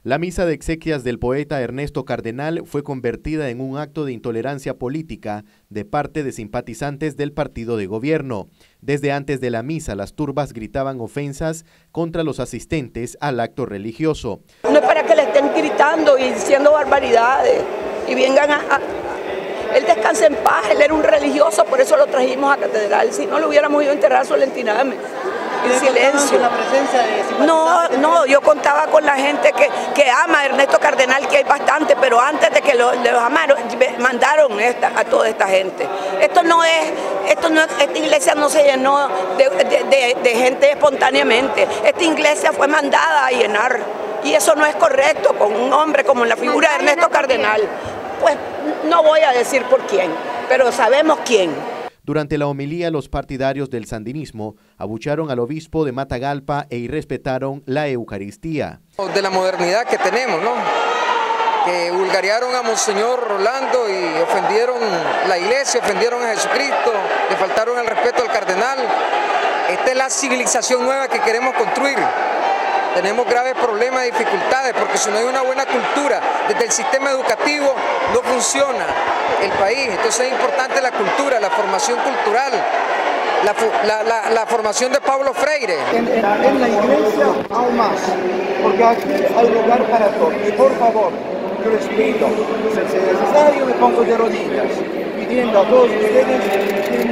La misa de exequias del poeta Ernesto Cardenal fue convertida en un acto de intolerancia política de parte de simpatizantes del partido de gobierno. Desde antes de la misa, las turbas gritaban ofensas contra los asistentes al acto religioso. No es para que le estén gritando y diciendo barbaridades y vengan a... Él descansa en paz, él era un religioso, por eso lo trajimos a catedral. Si no, lo hubiéramos ido a enterrar solentinamente, en silencio. La presencia de no, yo contaba con la gente que ama a Ernesto Cardenal, que hay bastante, pero antes de que los amaron, mandaron a toda esta gente. Esta iglesia no se llenó de gente espontáneamente. Esta iglesia fue mandada a llenar. Y eso no es correcto con un hombre como la figura de Ernesto Cardenal. Pues no voy a decir por quién, pero sabemos quién. Durante la homilía, los partidarios del sandinismo abucharon al obispo de Matagalpa e irrespetaron la Eucaristía. De la modernidad que tenemos, ¿no? Que vulgarearon a Monseñor Rolando y ofendieron la iglesia, ofendieron a Jesucristo, le faltaron el respeto al cardenal. Esta es la civilización nueva que queremos construir. Tenemos graves problemas y dificultades porque si no hay una buena cultura desde el sistema educativo no funciona el país. Entonces es importante la cultura, la formación cultural, la formación de Pablo Freire. En la iglesia aún más, porque aquí hay lugar para todos. Por favor, yo les pido, si es necesario me pongo de rodillas, pidiendo a todos ustedes que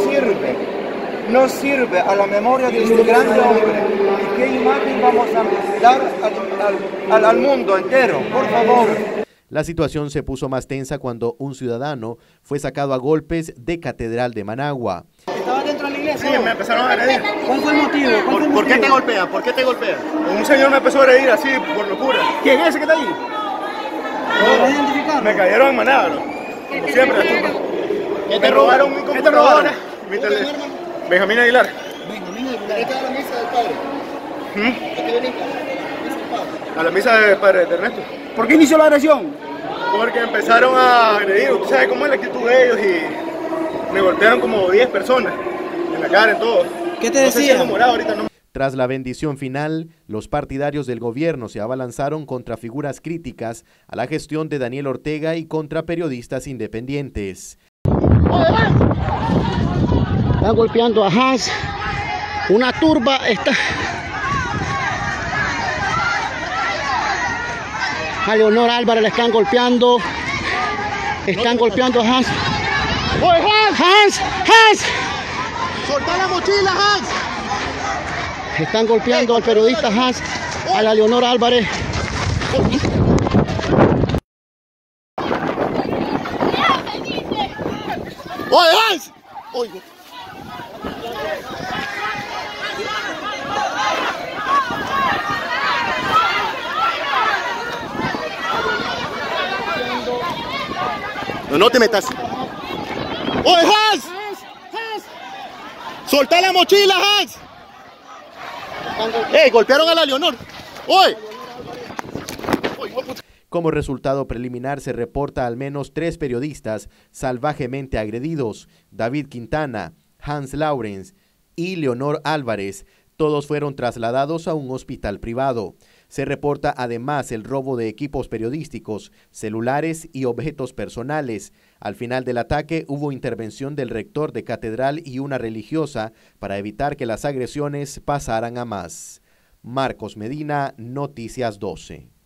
no sirve a la memoria de este grande hombre. ¿Y qué imagen vamos a dar al mundo entero? Por favor. La situación se puso más tensa cuando un ciudadano fue sacado a golpes de Catedral de Managua. ¿Estabas dentro de la iglesia? Sí, me empezaron a agredir. ¿Cuál fue el motivo? ¿Por qué te golpea? ¿Por qué te golpea? Un señor me empezó a agredir así por locura. ¿Quién es ese que está ahí? ¿Lo identificaron? Me cayeron en manada, bro. Como siempre, ¿Qué me robaron mi computadora, mi teléfono. Benjamín Aguilar. Benjamín Aguilar. ¿Esta es la misa del padre? ¿A qué venís? A la misa del padre de Ernesto. ¿Por qué inició la agresión? Porque empezaron a agredir. Usted sabe cómo es la actitud de ellos y me golpearon como 10 personas en la cara, en todo. ¿Qué te decían? Tras la bendición final, los partidarios del gobierno se abalanzaron contra figuras críticas a la gestión de Daniel Ortega y contra periodistas independientes. Están golpeando a Hans, una turba está... A Leonor Álvarez le están golpeando a Hans. ¡Oye, Hans! ¡Hans! ¡Soltá la mochila, Hans! Están golpeando al periodista Hans, a la Leonor Álvarez. ¡Oye, Hans! Oye. No te metas. ¡Oye, Hans! ¡Soltá la mochila, Hans! Golpearon a la Leonor. ¡Oye! Como resultado preliminar se reporta al menos 3 periodistas salvajemente agredidos: David Quintana, Hans Lawrence y Leonor Álvarez. Todos fueron trasladados a un hospital privado. Se reporta además el robo de equipos periodísticos, celulares y objetos personales. Al final del ataque hubo intervención del rector de catedral y una religiosa para evitar que las agresiones pasaran a más. Marcos Medina, Noticias 12.